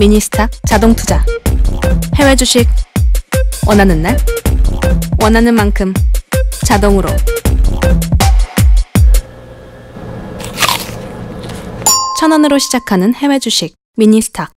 미니스탁 자동투자. 해외 주식 원하는 날 원하는 만큼 자동으로. 1,000원으로 시작하는 해외 주식 미니스탁.